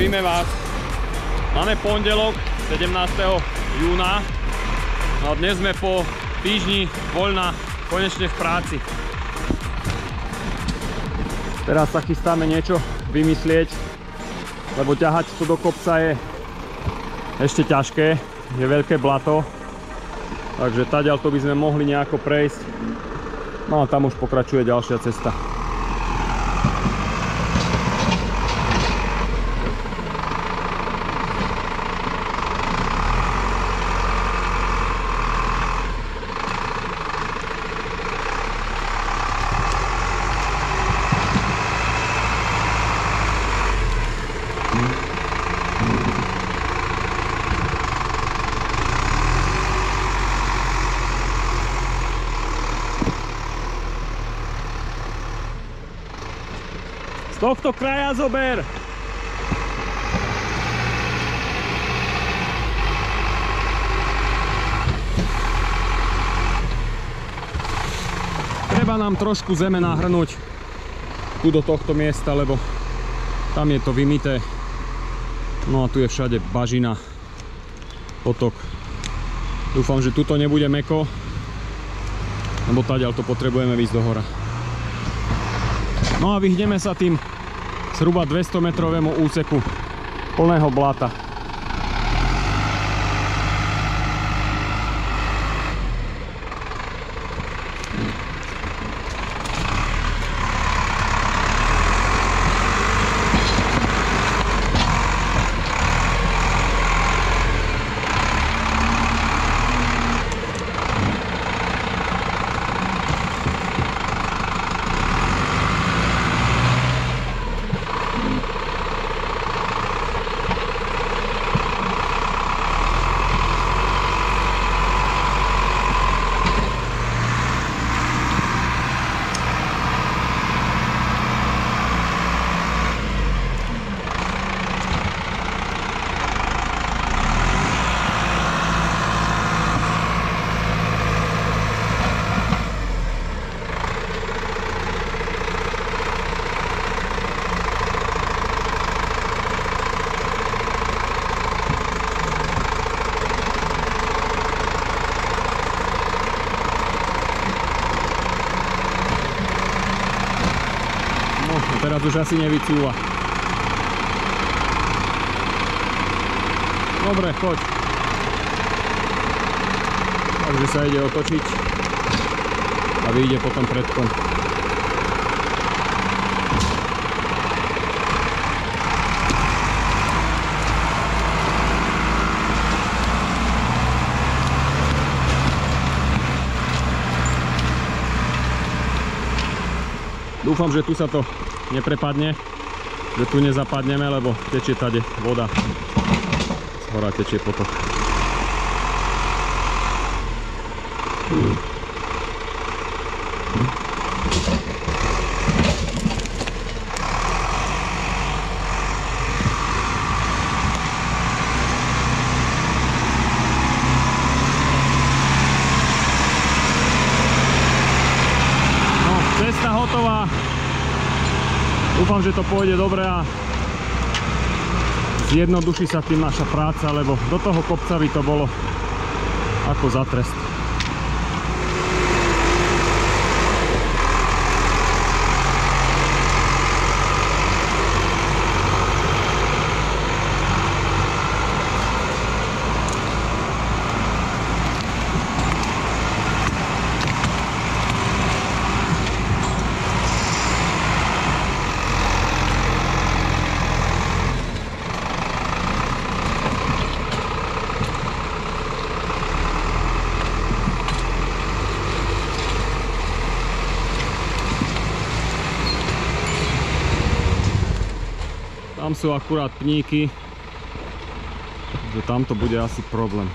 Zdravíme vás. Máme pondelok 17. júna. No a dnes sme po týždni voľna konečne v práci. Teraz sa chystáme niečo vymyslieť, lebo ťahať tu do kopca je ešte ťažké, je veľké blato. Takže tadiaľ to by sme mohli nejako prejsť. No a tam už pokračuje ďalšia cesta. Z tohto kraja zober! Treba nám trošku zeme nahrnúť tu do tohto miesta, lebo tam je to vymité. No a tu je všade bažina, potok. Dúfam, že tuto nebude mäkko, lebo tadiaľ to potrebujeme ísť do hora. No a vyhneme sa tým zhruba 200 metrovému úseku plného bláta. Teraz už asi nevycúva. Dobre, poď. Takže sa ide otočiť a vyjde potom predkom. Dúfam, že tu sa to neprepadne, že tu nezapadneme, lebo tečie tade voda. Z hora tečie potok. No, cesta hotová. Dúfam, že to pôjde dobre a zjednoduší sa tým naša práca, lebo do toho kopca by to bolo ako za trest. Tam sú akurát pníky, že tam to bude asi problém.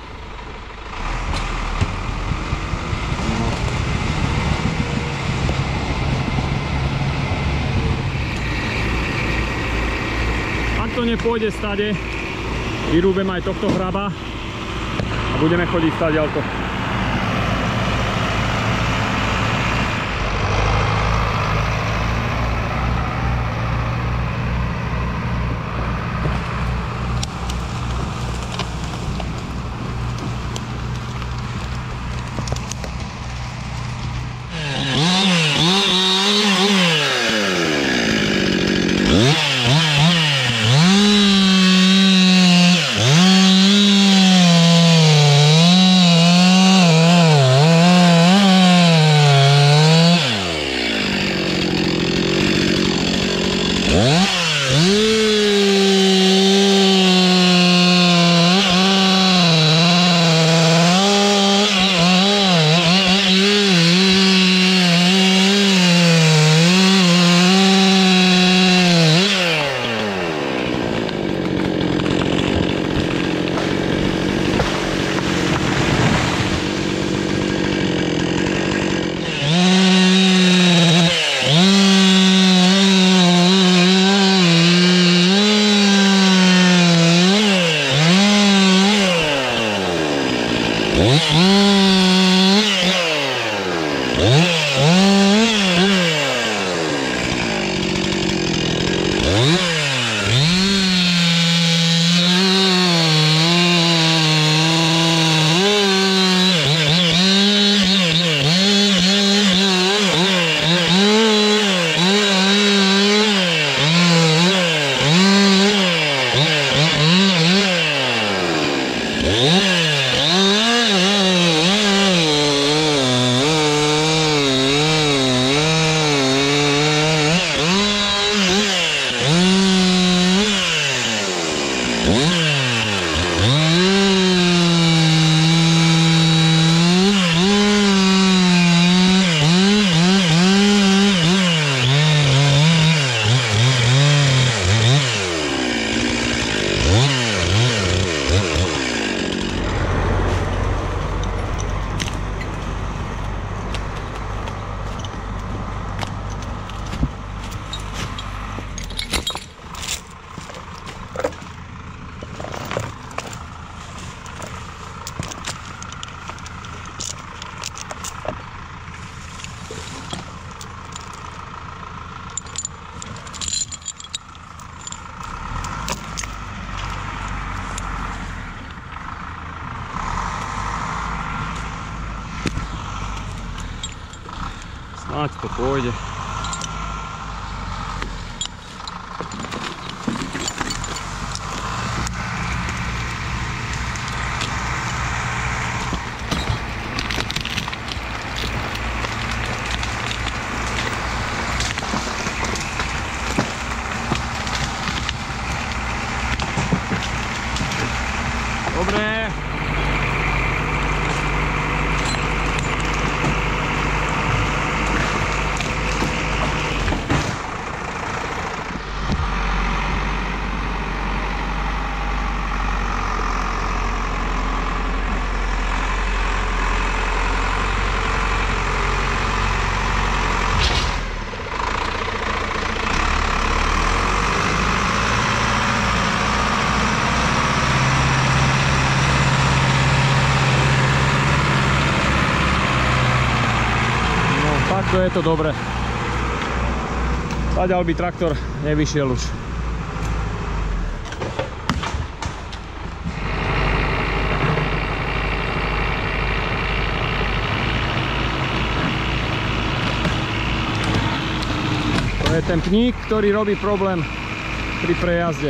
No. Ak to nepôjde stade, vyrúbem aj tohto hraba a budeme chodiť stadiaľto. Snáď to pôjde. Dobre. To je to dobre. Zatiaľ by traktor nevyšiel už. To je ten pník, ktorý robí problém pri prejazde.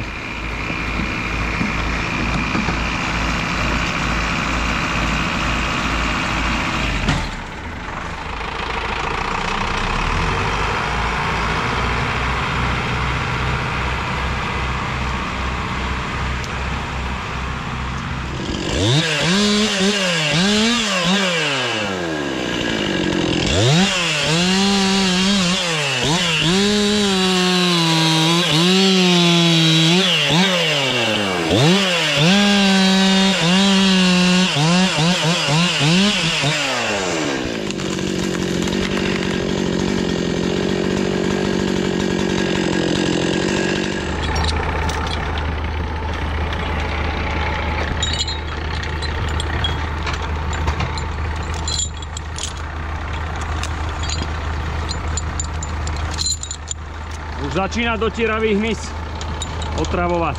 Už začína dotieravý hmyz otravovať.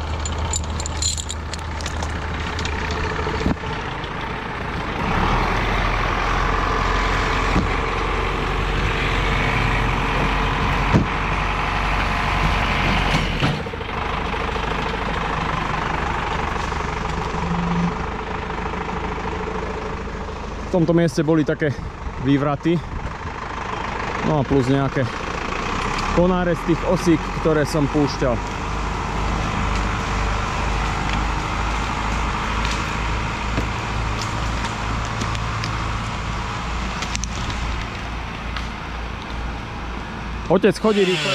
V tomto mieste boli také vývraty, no a plus nejaké konáre z tých osík, ktoré som púšťal. Otec chodí rýchle.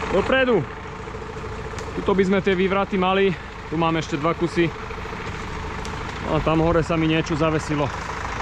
Dopredu. Tuto by sme tie vývraty mali. Tu máme ešte 2 kusy. A tam hore sa mi niečo zavesilo.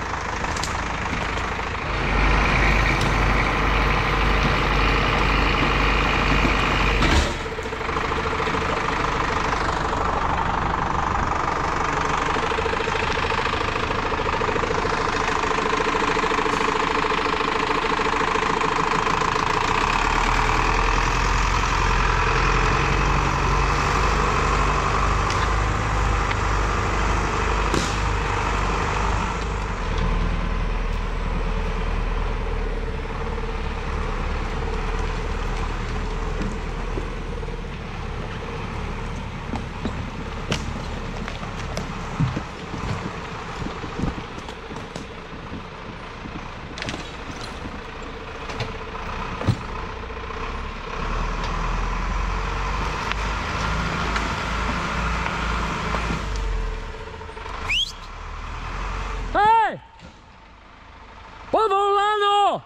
Povolano!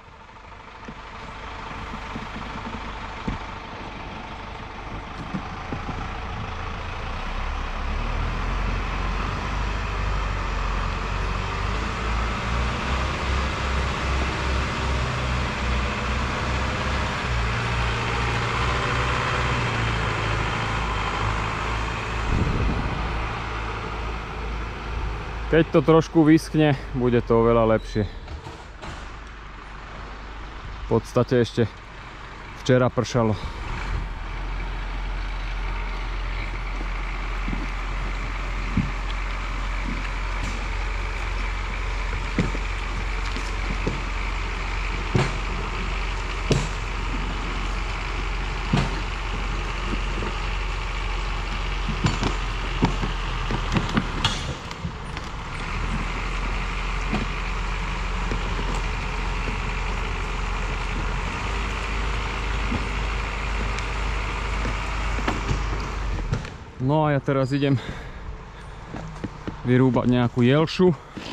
Keď to trošku vyschne, bude to oveľa lepšie. V podstate ešte včera pršalo. No a ja teraz idem vyrúbať nejakú jelšu.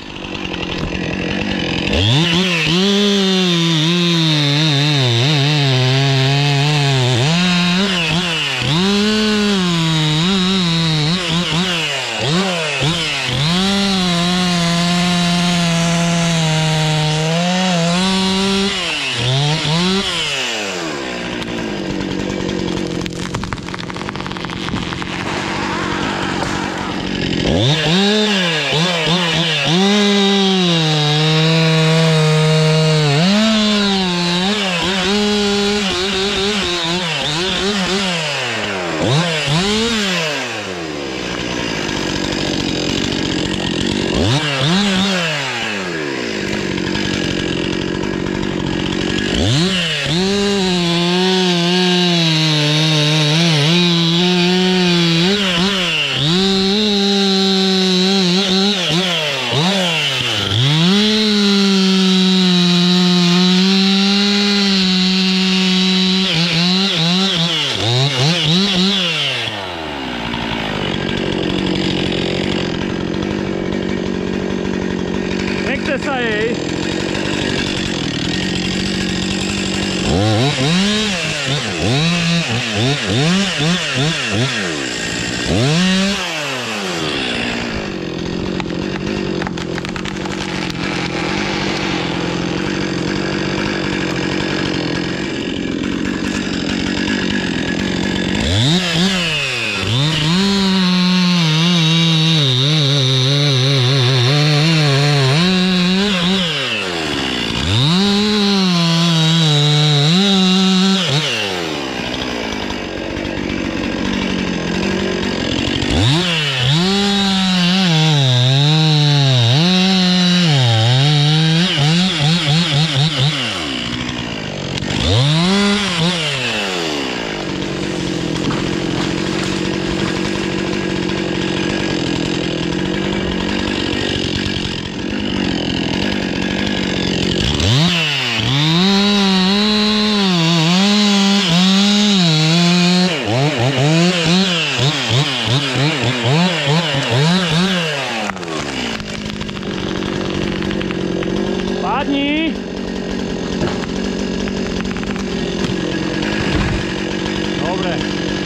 Nechce sa jej. Dobre.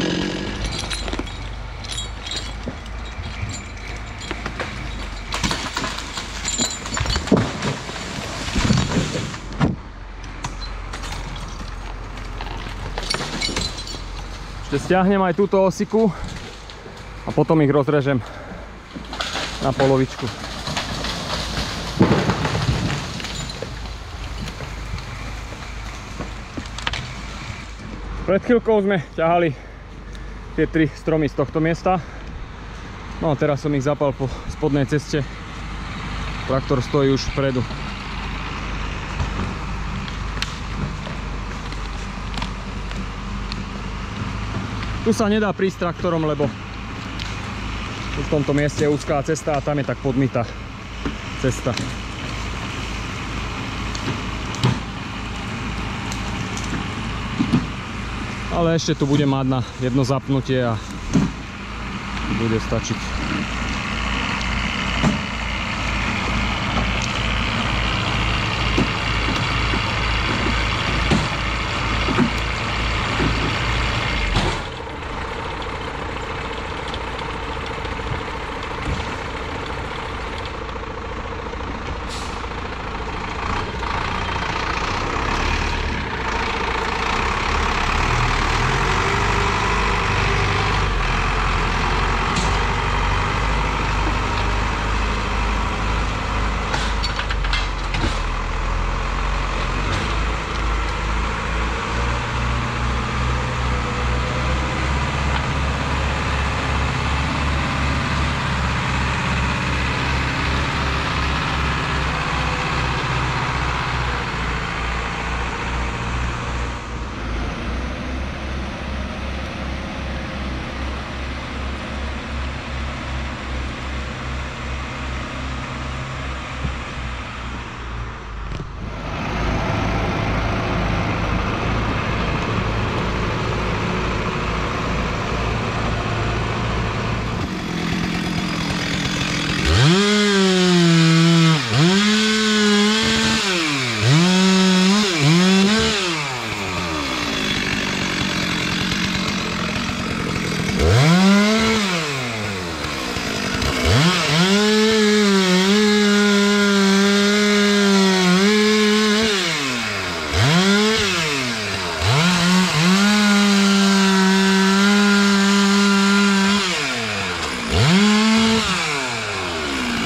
Ešte stiahnem aj túto osiku a potom ich rozrežem na polovičku. Pred chvíľkou sme ťahali tie 3 stromy z tohto miesta. No a teraz som ich zapal po spodnej ceste. Traktor stojí už vpredu. Tu sa nedá prísť traktorom, lebo v tomto mieste je úzká cesta a tam je tak podmytá cesta. Ale ešte tu bude mať na jedno zapnutie a bude stačiť.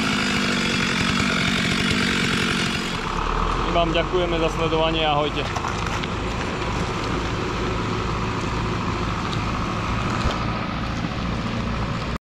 Vám ďakujeme za sledovanie, ahojte.